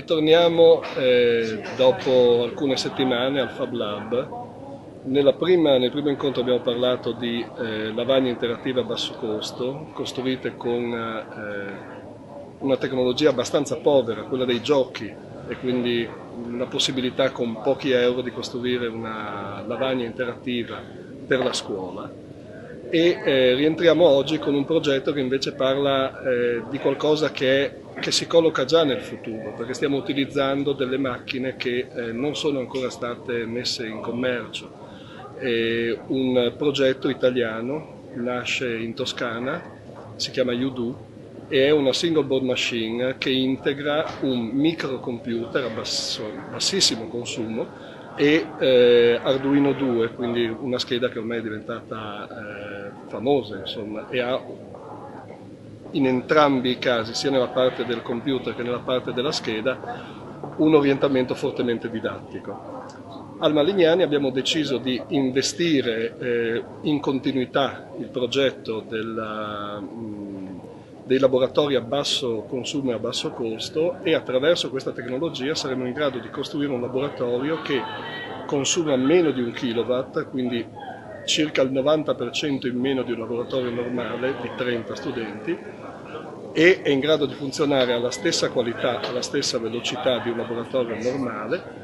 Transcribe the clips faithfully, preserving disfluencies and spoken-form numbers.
Ritorniamo eh, dopo alcune settimane al Fab Lab. Nella prima, nel primo incontro abbiamo parlato di eh, lavagne interattive a basso costo, costruite con eh, una tecnologia abbastanza povera, quella dei giochi, e quindi la possibilità con pochi euro di costruire una lavagna interattiva per la scuola. E eh, rientriamo oggi con un progetto che invece parla eh, di qualcosa che, è, che si colloca già nel futuro, perché stiamo utilizzando delle macchine che eh, non sono ancora state messe in commercio. È un progetto italiano, nasce in Toscana, si chiama Udoo, e è una single board machine che integra un microcomputer a basso, bassissimo consumo e eh, Arduino due, quindi una scheda che ormai è diventata eh, famosa, insomma, e ha in entrambi i casi, sia nella parte del computer che nella parte della scheda, un orientamento fortemente didattico. Al Malignani abbiamo deciso di investire eh, in continuità il progetto della, mh, dei laboratori a basso consumo e a basso costo, e attraverso questa tecnologia saremo in grado di costruire un laboratorio che consuma meno di un kilowatt, quindi circa il novanta per cento in meno di un laboratorio normale di trenta studenti, e è in grado di funzionare alla stessa qualità, alla stessa velocità di un laboratorio normale,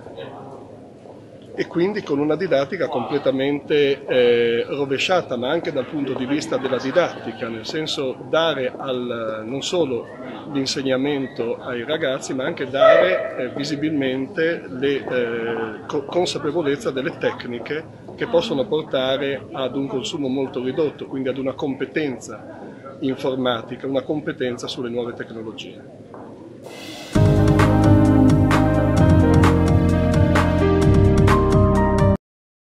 e quindi con una didattica completamente eh, rovesciata, ma anche dal punto di vista della didattica, nel senso dare al, non solo l'insegnamento ai ragazzi, ma anche dare eh, visibilmente le eh, co consapevolezza delle tecniche che possono portare ad un consumo molto ridotto, quindi ad una competenza informatica, una competenza sulle nuove tecnologie.